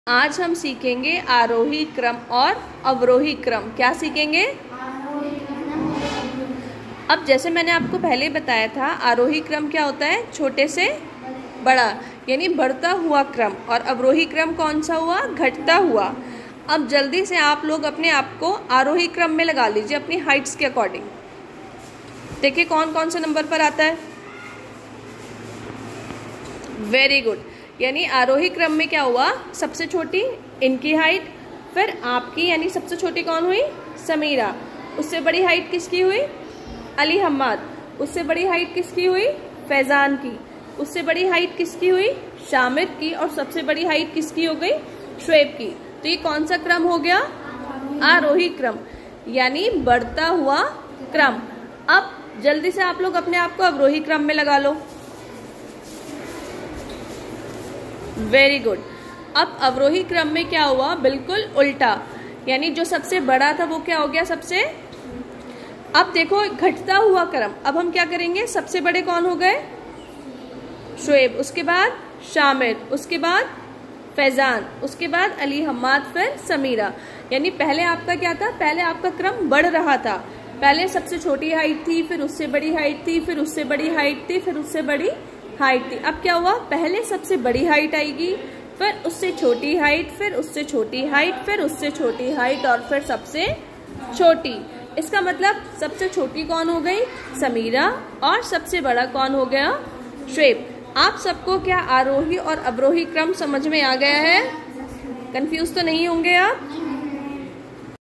आज हम सीखेंगे आरोही क्रम और अवरोही क्रम। क्या सीखेंगे? अब जैसे मैंने आपको पहले बताया था, आरोही क्रम क्या होता है? छोटे से बड़ा, यानी बढ़ता हुआ क्रम। और अवरोही क्रम कौन सा हुआ? घटता हुआ। अब जल्दी से आप लोग अपने आप को आरोही क्रम में लगा लीजिए अपनी हाइट्स के अकॉर्डिंग। देखिए कौन कौन से नंबर पर आता है। Very good. यानी आरोही क्रम में क्या हुआ? सबसे छोटी इनकी हाइट, फिर आपकी, यानी सबसे छोटी कौन हुई? समीरा। उससे बड़ी हाइट किसकी हुई? अली हम्माद। उससे बड़ी हाइट किसकी हुई? फैजान की। उससे बड़ी हाइट किसकी हुई? शामिर की। और सबसे बड़ी हाइट किसकी हो गई? शुएब की। तो ये कौन सा क्रम हो गया? आरोही क्रम, यानी बढ़ता हुआ क्रम। अब जल्दी से आप लोग अपने आप को अवरोही क्रम में लगा लो। Very good. अब अवरोही क्रम में क्या हुआ? बिल्कुल उल्टा, यानी जो सबसे बड़ा था वो क्या हो गया? सबसे। अब देखो घटता हुआ क्रम। अब हम क्या करेंगे? सबसे बड़े कौन हो गए? शुएब, उसके बाद शामिर, उसके बाद फैजान, उसके बाद अली हम्माद, फिर समीरा। यानी पहले आपका क्या था? पहले आपका क्रम बढ़ रहा था। पहले सबसे छोटी हाइट थी, फिर उससे बड़ी हाइट थी, फिर उससे बड़ी हाइट थी, फिर उससे बड़ी हाइट थी। अब क्या हुआ? पहले सबसे बड़ी हाइट आएगी, फिर उससे छोटी हाइट, फिर उससे छोटी हाइट, फिर उससे छोटी हाइट, और फिर सबसे छोटी। इसका मतलब सबसे छोटी कौन हो गई? समीरा। और सबसे बड़ा कौन हो गया? शुएब। आप सबको क्या आरोही और अवरोही क्रम समझ में आ गया है? कंफ्यूज तो नहीं होंगे आप?